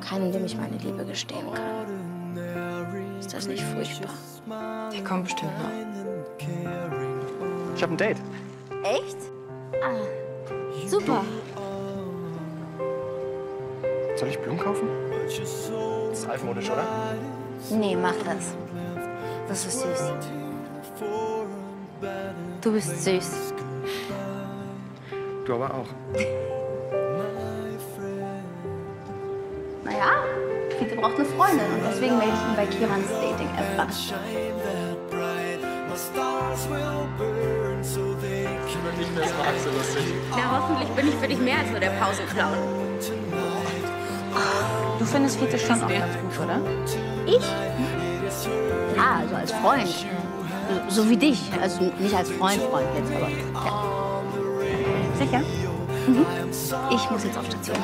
keinen, dem ich meine Liebe gestehen kann. Ist das nicht furchtbar? Der kommt bestimmt noch. Ich habe ein Date. Echt? Ah, super. Soll ich Blumen kaufen? Das ist altmodisch, oder? Nee, mach das. Das ist süß. Du bist süß. Du aber auch. Naja, Fiete braucht eine Freundin und deswegen melde ich ihn bei Kirans Dating-App an. Na, hoffentlich bin ich für dich mehr als nur der Pausenclown. Du findest Fiete schon auch ganz gut, oder? Ich? Ja, also als Freund. So wie dich. Also nicht als Freund jetzt, aber ja. Sicher? Mhm. Ich muss jetzt auf Station.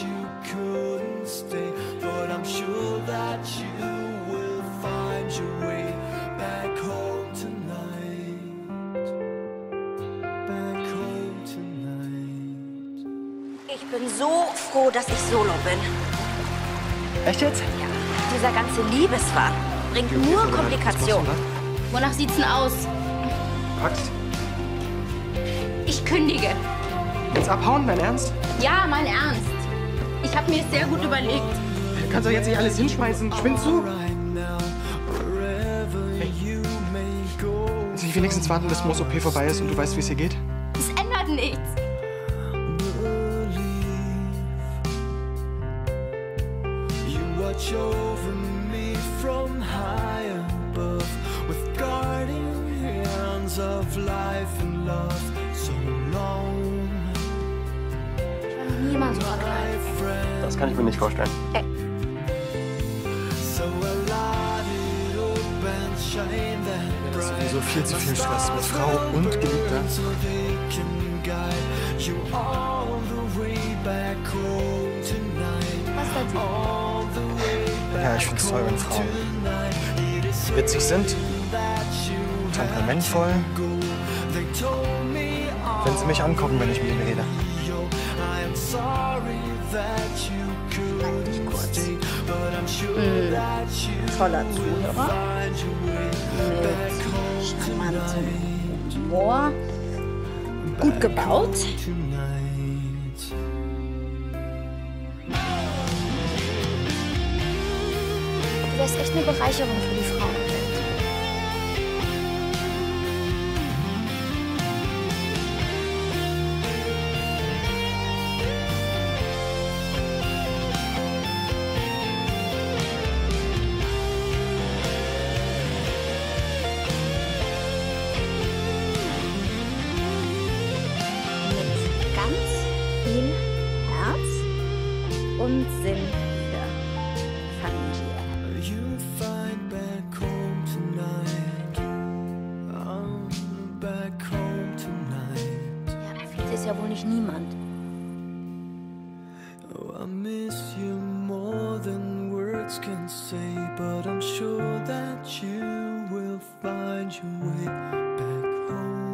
Ich bin so froh, dass ich solo bin. Echt jetzt? Ja, dieser ganze Liebeswahn bringt nur Komplikationen. Wonach sieht's denn aus? Packst. Ich kündige. Jetzt abhauen, dein Ernst? Ja, mein Ernst. Ich habe mir es sehr gut überlegt. Du kannst doch jetzt nicht alles hinschmeißen. Spinnst du? Hey. Muss ich wenigstens warten, bis Moos OP vorbei ist und du weißt, wie es hier geht? Es ändert nichts. Watch over me from high above with guardian hands of life and love so long. Niemand so erklärt. Das kann ich mir nicht vorstellen. So a lot it open shine that Das ist sowieso viel zu viel Stress mit Frau und Geliebter. so they can guide you all the way back home tonight. Was dazu? All the way Ja, ich find's toll, wenn Frauen witzig sind, temperamentvoll, wenn sie mich angucken, wenn ich mit ihnen rede. Halt dich kurz. Toller Zuhörer. Mit charmantem Humor. Gut gebaut. Du wärst echt eine Bereicherung für die Frauenwelt. Mit ganz viel Herz und Sinn für Familie. You find back home tonight. I'm back home tonight. Ja, Fiete ist ja wohl nicht niemand. Oh, I miss you more than words can say, but I'm sure that you will find your way back home.